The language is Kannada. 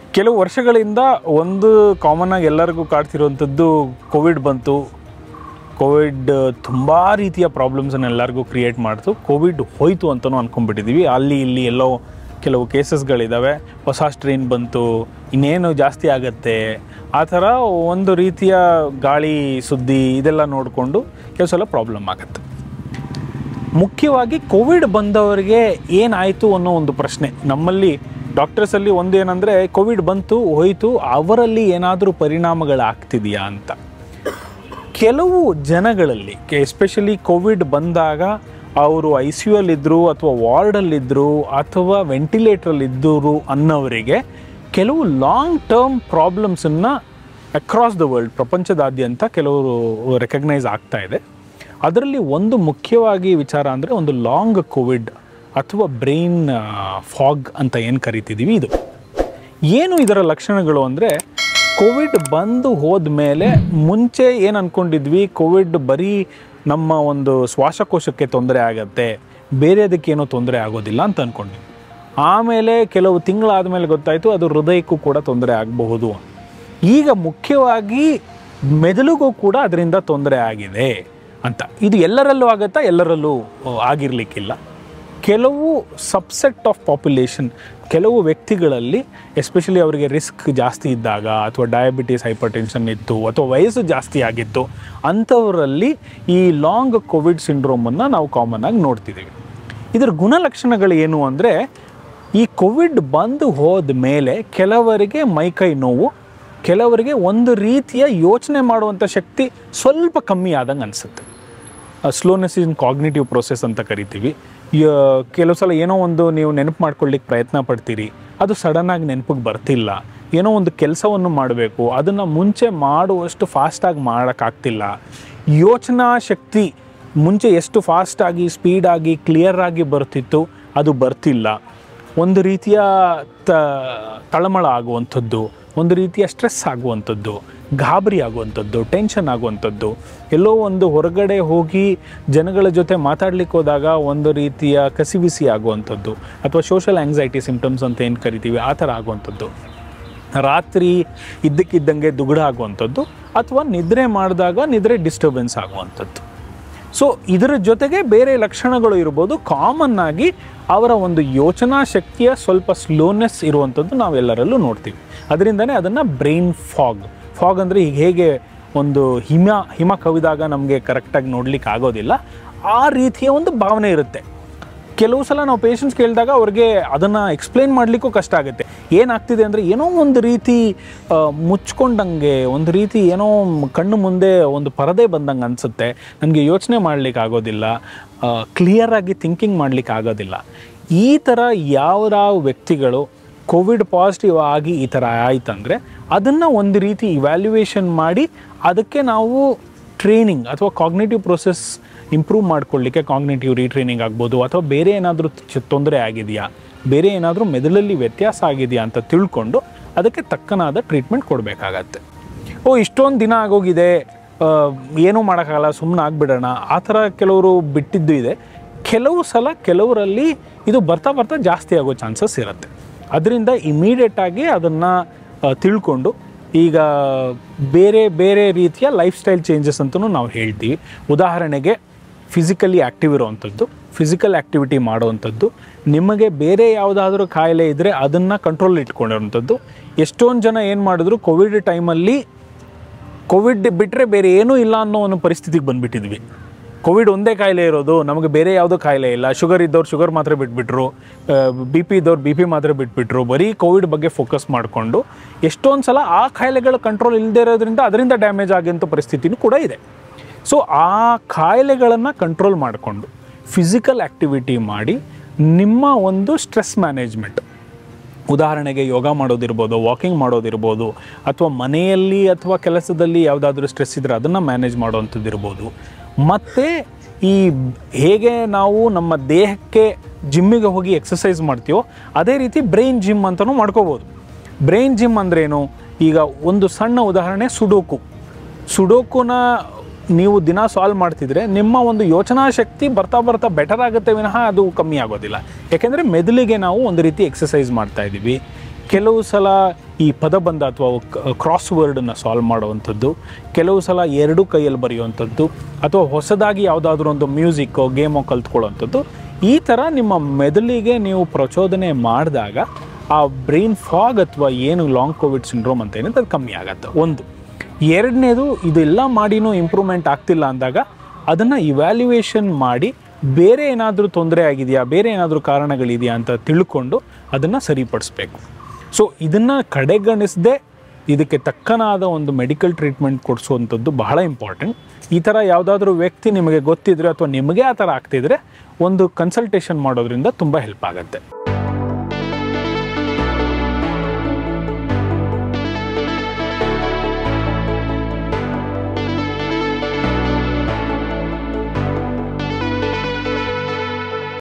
ಕೆಲವು ವರ್ಷಗಳಿಂದ ಒಂದು ಕಾಮನ್ ಆಗಿ ಎಲ್ಲರಿಗೂ ಕಾಡ್ತಿರುವಂಥದ್ದು ಕೋವಿಡ್ ಬಂತು. ಕೋವಿಡ್ ತುಂಬ ರೀತಿಯ ಪ್ರಾಬ್ಲಮ್ಸನ್ನು ಎಲ್ಲರಿಗೂ ಕ್ರಿಯೇಟ್ ಮಾಡ್ತು. ಕೋವಿಡ್ ಹೋಯಿತು ಅಂತಲೂ ಅಂದ್ಕೊಂಡ್ಬಿಟ್ಟಿದ್ದೀವಿ. ಅಲ್ಲಿ ಇಲ್ಲಿ ಎಲ್ಲೋ ಕೆಲವು ಕೇಸಸ್ಗಳಿದ್ದಾವೆ, ಹೊಸ ಸ್ಟ್ರೈನ್ ಬಂತು, ಇನ್ನೇನು ಜಾಸ್ತಿ ಆಗತ್ತೆ, ಆ ಥರ ಒಂದು ರೀತಿಯ ಗಾಳಿ ಸುದ್ದಿ ಇದೆಲ್ಲ ನೋಡಿಕೊಂಡು ಕೆಲವು ಸಲ ಪ್ರಾಬ್ಲಮ್ ಆಗುತ್ತೆ. ಮುಖ್ಯವಾಗಿ ಕೋವಿಡ್ ಬಂದವರಿಗೆ ಏನಾಯಿತು ಅನ್ನೋ ಒಂದು ಪ್ರಶ್ನೆ ನಮ್ಮಲ್ಲಿ ಡಾಕ್ಟರ್ಸಲ್ಲಿ ಒಂದು ಏನಂದರೆ, ಕೋವಿಡ್ ಬಂತು ಹೋಯಿತು, ಅವರಲ್ಲಿ ಏನಾದರೂ ಪರಿಣಾಮಗಳಾಗ್ತಿದೆಯಾ ಅಂತ. ಕೆಲವು ಜನಗಳಲ್ಲಿ ಎಸ್ಪೆಷಲಿ ಕೋವಿಡ್ ಬಂದಾಗ ಅವರು ಐ ಸಿ ಯು ಅಲ್ಲಿದ್ದರು ಅಥವಾ ವಾರ್ಡಲ್ಲಿದ್ದರು ಅಥವಾ ವೆಂಟಿಲೇಟ್ರಲ್ಲಿದ್ದರು ಅನ್ನೋವರಿಗೆ ಕೆಲವು ಲಾಂಗ್ ಟರ್ಮ್ ಪ್ರಾಬ್ಲಮ್ಸನ್ನು ಅಕ್ರಾಸ್ ದ ವರ್ಲ್ಡ್, ಪ್ರಪಂಚದಾದ್ಯಂತ ಕೆಲವರು ರೆಕಗ್ನೈಸ್ ಆಗ್ತಾ ಇದೆ. ಅದರಲ್ಲಿ ಒಂದು ಮುಖ್ಯವಾಗಿ ವಿಚಾರ ಅಂದರೆ ಒಂದು ಲಾಂಗ್ ಕೋವಿಡ್ ಅಥವಾ ಬ್ರೈನ್ ಫಾಗ್ ಅಂತ ಏನು ಕರಿತಿದ್ದೀವಿ. ಇದು ಏನು ಇದರ ಲಕ್ಷಣಗಳು ಅಂದರೆ, ಕೋವಿಡ್ ಬಂದು ಹೋದ ಮೇಲೆ ಮುಂಚೆ ಏನು ಅಂದ್ಕೊಂಡಿದ್ವಿ, ಕೋವಿಡ್ ಬರೀ ನಮ್ಮ ಒಂದು ಶ್ವಾಸಕೋಶಕ್ಕೆ ತೊಂದರೆ ಆಗತ್ತೆ, ಬೇರೆ ಅದಕ್ಕೇನೋ ತೊಂದರೆ ಆಗೋದಿಲ್ಲ ಅಂತ ಅಂದ್ಕೊಂಡ್ವಿ. ಆಮೇಲೆ ಕೆಲವು ತಿಂಗಳಾದ ಮೇಲೆ ಗೊತ್ತಾಯಿತು ಅದು ಹೃದಯಕ್ಕೂ ಕೂಡ ತೊಂದರೆ ಆಗಬಹುದು. ಈಗ ಮುಖ್ಯವಾಗಿ ಮೆದುಳಿಗೂ ಕೂಡ ಅದರಿಂದ ತೊಂದರೆ ಆಗಿದೆ ಅಂತ. ಇದು ಎಲ್ಲರಲ್ಲೂ ಆಗುತ್ತಾ? ಎಲ್ಲರಲ್ಲೂ ಆಗಿರಲಿಕ್ಕಿಲ್ಲ. ಕೆಲವು ಸಬ್ಸೆಟ್ ಆಫ್ ಪಾಪ್ಯುಲೇಷನ್, ಕೆಲವು ವ್ಯಕ್ತಿಗಳಲ್ಲಿ ಎಸ್ಪೆಷಲಿ ಅವರಿಗೆ ರಿಸ್ಕ್ ಜಾಸ್ತಿ ಇದ್ದಾಗ ಅಥವಾ ಡಯಾಬಿಟೀಸ್, ಹೈಪರ್ ಟೆನ್ಷನ್ ಇತ್ತು ಅಥವಾ ವಯಸ್ಸು ಜಾಸ್ತಿ ಆಗಿತ್ತು, ಅಂಥವರಲ್ಲಿ ಈ ಲಾಂಗ್ ಕೋವಿಡ್ ಸಿಂಡ್ರೋಮನ್ನು ನಾವು ಕಾಮನ್ ಆಗಿ ನೋಡ್ತಿದ್ದೀವಿ. ಇದರ ಗುಣಲಕ್ಷಣಗಳು ಏನು ಅಂದರೆ, ಈ ಕೋವಿಡ್ ಬಂದು ಹೋದ ಮೇಲೆ ಕೆಲವರಿಗೆ ಮೈಕೈ ನೋವು, ಕೆಲವರಿಗೆ ಒಂದು ರೀತಿಯ ಯೋಚನೆ ಮಾಡುವಂಥ ಶಕ್ತಿ ಸ್ವಲ್ಪ ಕಮ್ಮಿ ಆದಂಗೆ ಅನಿಸುತ್ತೆ. ಸ್ಲೋನೆಸ್ ಇನ್ ಕಾಗ್ನಿಟಿವ್ ಪ್ರೊಸೆಸ್ ಅಂತ ಕರಿತೀವಿ. ಕೆಲವು ಸಲ ಏನೋ ಒಂದು ನೀವು ನೆನಪು ಮಾಡ್ಕೊಳ್ಳಿಕ್ಕೆ ಪ್ರಯತ್ನ ಪಡ್ತೀರಿ, ಅದು ಸಡನ್ನಾಗಿ ನೆನಪಿಗೆ ಬರ್ತಿಲ್ಲ. ಏನೋ ಒಂದು ಕೆಲಸವನ್ನು ಮಾಡಬೇಕು, ಅದನ್ನು ಮುಂಚೆ ಮಾಡುವಷ್ಟು ಫಾಸ್ಟಾಗಿ ಮಾಡೋಕ್ಕಾಗ್ತಿಲ್ಲ. ಯೋಚನಾ ಶಕ್ತಿ ಮುಂಚೆ ಎಷ್ಟು ಫಾಸ್ಟಾಗಿ, ಸ್ಪೀಡಾಗಿ, ಕ್ಲಿಯರಾಗಿ ಬರ್ತಿತ್ತು ಅದು ಬರ್ತಿಲ್ಲ. ಒಂದು ರೀತಿಯ ತಳಮಳ ಆಗುವಂಥದ್ದು, ಒಂದು ರೀತಿಯ ಸ್ಟ್ರೆಸ್ ಆಗುವಂಥದ್ದು, ಗಾಬರಿ ಆಗುವಂಥದ್ದು, ಟೆನ್ಷನ್ ಆಗುವಂಥದ್ದು, ಎಲ್ಲೋ ಒಂದು ಹೊರಗಡೆ ಹೋಗಿ ಜನಗಳ ಜೊತೆ ಮಾತಾಡ್ಲಿಕ್ಕೆ ಹೋದಾಗ ಒಂದು ರೀತಿಯ ಕಸಿವಿಸಿ ಆಗುವಂಥದ್ದು ಅಥವಾ ಸೋಷಲ್ ಆಂಗ್ಸೈಟಿ ಸಿಂಪ್ಟಮ್ಸ್ ಅಂತ ಏನು ಕರಿತೀವಿ, ಆ ಥರ ಆಗುವಂಥದ್ದು, ರಾತ್ರಿ ಇದ್ದಕ್ಕಿದ್ದಂಗೆ ದುಗುಡ ಆಗುವಂಥದ್ದು ಅಥವಾ ನಿದ್ರೆ ಮಾಡಿದಾಗ ನಿದ್ರೆ ಡಿಸ್ಟರ್ಬೆನ್ಸ್ ಆಗುವಂಥದ್ದು. ಸೊ ಇದರ ಜೊತೆಗೆ ಬೇರೆ ಲಕ್ಷಣಗಳು ಇರ್ಬೋದು. ಕಾಮನ್ ಆಗಿ ಅವರ ಒಂದು ಯೋಚನಾ ಶಕ್ತಿಯ ಸ್ವಲ್ಪ ಸ್ಲೋನೆಸ್ ಇರುವಂಥದ್ದು ನಾವೆಲ್ಲರಲ್ಲೂ ನೋಡ್ತೀವಿ. ಅದರಿಂದನೇ ಅದನ್ನು ಬ್ರೈನ್ ಫಾಗ್ ಅಂದರೆ ಈಗ ಹೇಗೆ ಒಂದು ಹಿಮ ಕವಿದಾಗ ನಮಗೆ ಕರೆಕ್ಟಾಗಿ ನೋಡ್ಲಿಕ್ಕೆ ಆಗೋದಿಲ್ಲ, ಆ ರೀತಿಯ ಒಂದು ಭಾವನೆ ಇರುತ್ತೆ. ಕೆಲವು ಸಲ ನಾವು ಪೇಷಂಟ್ಸ್ ಕೇಳಿದಾಗ ಅವ್ರಿಗೆ ಅದನ್ನು ಎಕ್ಸ್ಪ್ಲೇನ್ ಮಾಡಲಿಕ್ಕೂ ಕಷ್ಟ ಆಗುತ್ತೆ. ಏನಾಗ್ತಿದೆ ಅಂದರೆ, ಏನೋ ಒಂದು ರೀತಿ ಮುಚ್ಕೊಂಡಂಗೆ, ಒಂದು ರೀತಿ ಏನೋ ಕಣ್ಣು ಮುಂದೆ ಒಂದು ಪರದೆ ಬಂದಂಗೆ ಅನಿಸುತ್ತೆ, ನನಗೆ ಯೋಚನೆ ಮಾಡಲಿಕ್ಕೆ ಆಗೋದಿಲ್ಲ, ಕ್ಲಿಯರಾಗಿ ಥಿಂಕಿಂಗ್ ಮಾಡಲಿಕ್ಕೆ ಆಗೋದಿಲ್ಲ. ಈ ಥರ ಯಾವ ವ್ಯಕ್ತಿಗಳು ಕೋವಿಡ್ ಪಾಸಿಟಿವ್ ಆಗಿ ಈ ಥರ ಆಯ್ತಂದರೆ ಅದನ್ನು ಒಂದು ರೀತಿ ಇವ್ಯಾಲ್ಯುಯೇಷನ್ ಮಾಡಿ ಅದಕ್ಕೆ ನಾವು ಟ್ರೈನಿಂಗ್ ಅಥವಾ ಕಾಗ್ನೇಟಿವ್ ಪ್ರೊಸೆಸ್ ಇಂಪ್ರೂವ್ ಮಾಡ್ಕೊಳ್ಳಿಕ್ಕೆ ಕಾಗ್ನೇಟಿವ್ ರೀಟ್ರೈನಿಂಗ್ ಆಗ್ಬೋದು, ಅಥವಾ ಬೇರೆ ಏನಾದರೂ ತೊಂದರೆ ಆಗಿದೆಯಾ, ಬೇರೆ ಏನಾದರೂ ಮೆದುಳಲ್ಲಿ ವ್ಯತ್ಯಾಸ ಆಗಿದೆಯಾ ಅಂತ ತಿಳ್ಕೊಂಡು ಅದಕ್ಕೆ ತಕ್ಕನಾದ ಟ್ರೀಟ್ಮೆಂಟ್ ಕೊಡಬೇಕಾಗತ್ತೆ. ಇಷ್ಟೊಂದು ದಿನ ಆಗೋಗಿದೆ, ಏನೂ ಮಾಡೋಕ್ಕಾಗಲ್ಲ, ಸುಮ್ಮನೆ ಆಗಿಬಿಡೋಣ, ಆ ಥರ ಕೆಲವರು ಬಿಟ್ಟಿದ್ದು ಇದೆ. ಕೆಲವು ಸಲ ಕೆಲವರಲ್ಲಿ ಇದು ಬರ್ತಾ ಬರ್ತಾ ಜಾಸ್ತಿ ಆಗೋ ಚಾನ್ಸಸ್ ಇರುತ್ತೆ. ಅದರಿಂದ ಇಮಿಡಿಯೇಟಾಗಿ ಅದನ್ನು ತಿಳ್ಕೊಂಡು ಈಗ ಬೇರೆ ಬೇರೆ ರೀತಿಯ ಲೈಫ್ ಸ್ಟೈಲ್ ಚೇಂಜಸ್ ಅಂತಲೂ ನಾವು ಹೇಳ್ತೀವಿ. ಉದಾಹರಣೆಗೆ ಫಿಸಿಕಲಿ ಆ್ಯಕ್ಟಿವ್ ಇರೋವಂಥದ್ದು, ಫಿಸಿಕಲ್ ಆ್ಯಕ್ಟಿವಿಟಿ ಮಾಡೋವಂಥದ್ದು, ನಿಮಗೆ ಬೇರೆ ಯಾವುದಾದ್ರೂ ಕಾಯಿಲೆ ಇದ್ದರೆ ಅದನ್ನು ಕಂಟ್ರೋಲ್ ಇಟ್ಕೊಂಡಿರೋವಂಥದ್ದು. ಎಷ್ಟೊಂದು ಜನ ಏನು ಮಾಡಿದ್ರು, ಕೋವಿಡ್ ಟೈಮಲ್ಲಿ ಕೋವಿಡ್ ಬಿಟ್ಟರೆ ಬೇರೆ ಏನೂ ಇಲ್ಲ ಅನ್ನೋ ಒಂದು ಪರಿಸ್ಥಿತಿಗೆ ಬಂದುಬಿಟ್ಟಿದ್ವಿ. ಕೋವಿಡ್ ಒಂದೇ ಕಾಯಿಲೆ ಇರೋದು, ನಮಗೆ ಬೇರೆ ಯಾವುದೋ ಕಾಯಿಲೆ ಇಲ್ಲ. ಶುಗರ್ ಇದ್ದವ್ರು ಶುಗರ್ ಮಾತ್ರ ಬಿಟ್ಬಿಟ್ರು, ಬಿ ಪಿ ಇದ್ದವ್ರು ಬಿ ಪಿ ಮಾತ್ರ ಬಿಟ್ಬಿಟ್ರು, ಬರೀ ಕೋವಿಡ್ ಬಗ್ಗೆ ಫೋಕಸ್ ಮಾಡಿಕೊಂಡು ಎಷ್ಟೊಂದು ಸಲ ಆ ಕಾಯಿಲೆಗಳ ಕಂಟ್ರೋಲ್ ಇಲ್ಲದೆ ಇರೋದ್ರಿಂದ ಅದರಿಂದ ಡ್ಯಾಮೇಜ್ ಆಗೋಂಥ ಪರಿಸ್ಥಿತಿನೂ ಕೂಡ ಇದೆ. ಸೊ ಆ ಕಾಯಿಲೆಗಳನ್ನು ಕಂಟ್ರೋಲ್ ಮಾಡಿಕೊಂಡು ಫಿಸಿಕಲ್ ಆ್ಯಕ್ಟಿವಿಟಿ ಮಾಡಿ ನಿಮ್ಮ ಒಂದು ಸ್ಟ್ರೆಸ್ ಮ್ಯಾನೇಜ್ಮೆಂಟ್, ಉದಾಹರಣೆಗೆ ಯೋಗ ಮಾಡೋದಿರ್ಬೋದು, ವಾಕಿಂಗ್ ಮಾಡೋದಿರ್ಬೋದು, ಅಥವಾ ಮನೆಯಲ್ಲಿ ಅಥವಾ ಕೆಲಸದಲ್ಲಿ ಯಾವುದಾದ್ರೂ ಸ್ಟ್ರೆಸ್ ಇದ್ದರೆ ಅದನ್ನು ಮ್ಯಾನೇಜ್ ಮಾಡೋವಂಥದ್ದು ಇರ್ಬೋದು. ಮತ್ತು ಈ ಹೇಗೆ ನಾವು ನಮ್ಮ ದೇಹಕ್ಕೆ ಜಿಮ್ಮಿಗೆ ಹೋಗಿ ಎಕ್ಸಸೈಸ್ ಮಾಡ್ತೀವೋ ಅದೇ ರೀತಿ ಬ್ರೈನ್ ಜಿಮ್ ಅಂತಲೂ ಮಾಡ್ಕೋಬೋದು. ಬ್ರೈನ್ ಜಿಮ್ ಅಂದ್ರೇನು? ಈಗ ಒಂದು ಸಣ್ಣ ಉದಾಹರಣೆ, ಸುಡೋಕುನ ನೀವು ದಿನ ಸಾಲ್ವ್ ಮಾಡ್ತಿದ್ರೆ ನಿಮ್ಮ ಒಂದು ಯೋಚನಾ ಶಕ್ತಿ ಬರ್ತಾ ಬರ್ತಾ ಬೆಟರ್ ಆಗುತ್ತೆ ವಿನಃ ಅದು ಕಮ್ಮಿ ಆಗೋದಿಲ್ಲ. ಯಾಕೆಂದರೆ ಮೆದುಳಿಗೆ ನಾವು ಒಂದು ರೀತಿ ಎಕ್ಸಸೈಸ್ ಮಾಡ್ತಾಯಿದ್ದೀವಿ. ಕೆಲವು ಸಲ ಈ ಪದಬಂಧ ಅಥವಾ ಕ್ರಾಸ್ ವರ್ಡನ್ನು ಸಾಲ್ವ್ ಮಾಡುವಂಥದ್ದು, ಕೆಲವು ಸಲ ಎರಡು ಕೈಯಲ್ಲಿ ಬರೆಯುವಂಥದ್ದು, ಅಥವಾ ಹೊಸದಾಗಿ ಯಾವುದಾದ್ರೂ ಒಂದು ಮ್ಯೂಸಿಕ್ಕೋ ಗೇಮೋ ಕಲ್ತ್ಕೊಳ್ಳೋವಂಥದ್ದು. ಈ ಥರ ನಿಮ್ಮ ಮೆದುಳಿಗೆ ನೀವು ಪ್ರಚೋದನೆ ಮಾಡಿದಾಗ ಆ ಬ್ರೈನ್ ಫಾಗ್ ಅಥವಾ ಏನು ಲಾಂಗ್ ಕೋವಿಡ್ ಸಿಂಡ್ರೋಮ್ ಅಂತ ಏನಿದೆ ಅದು ಕಮ್ಮಿ ಆಗುತ್ತೆ. ಒಂದು. ಎರಡನೇದು, ಇದೆಲ್ಲ ಮಾಡಿನೂ ಇಂಪ್ರೂವ್ಮೆಂಟ್ ಆಗ್ತಿಲ್ಲ ಅಂದಾಗ ಅದನ್ನು ಇವ್ಯಾಲ್ಯುಯೇಷನ್ ಮಾಡಿ ಬೇರೆ ಏನಾದರೂ ತೊಂದರೆ ಆಗಿದೆಯಾ, ಬೇರೆ ಏನಾದರೂ ಕಾರಣಗಳಿದೆಯಾ ಅಂತ ತಿಳ್ಕೊಂಡು ಅದನ್ನು ಸರಿಪಡಿಸ್ಬೇಕು. ಸೊ ಇದನ್ನು ಕಡೆಗಣಿಸದೆ ಇದಕ್ಕೆ ತಕ್ಕನಾದ ಒಂದು ಮೆಡಿಕಲ್ ಟ್ರೀಟ್ಮೆಂಟ್ ಕೊಡಿಸುವಂಥದ್ದು ಬಹಳ ಇಂಪಾರ್ಟೆಂಟ್. ಈ ಥರ ಯಾವುದಾದ್ರೂ ವ್ಯಕ್ತಿ ನಿಮಗೆ ಗೊತ್ತಿದ್ರೆ ಅಥವಾ ನಿಮಗೆ ಆ ಥರ ಆಗ್ತಿದ್ರೆ ಒಂದು ಕನ್ಸಲ್ಟೇಷನ್ ಮಾಡೋದ್ರಿಂದ ತುಂಬ ಹೆಲ್ಪ್ ಆಗುತ್ತೆ.